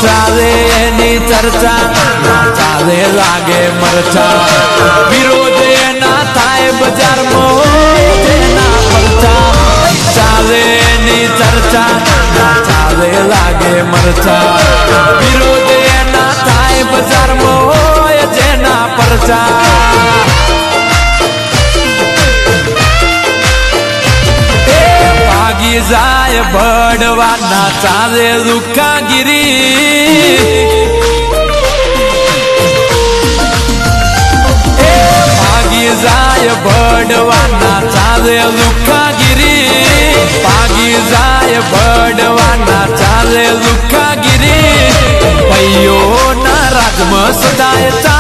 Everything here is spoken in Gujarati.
ચાલે એની ચર્ચા ના ચાલે લાગે મરચા વિરોધ એના થાય બજારમાં તેના પરચા ચાલે એની ચર્ચા ના ચાલે લાગે મરચા વિરોધ એના થાય બજારમાં જેના પરચા જાય બળવાના ચાલે લુકાગીરી ભાગી જાય બળવાના ચાલે લુકાગીરી ભાગી જાય બળવાના ચાલે લુકાગીરી ભાઈઓના રાજમાં સદાય